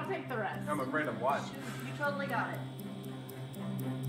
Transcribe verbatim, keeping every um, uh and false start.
take the rest. I'm afraid of what? You totally got it.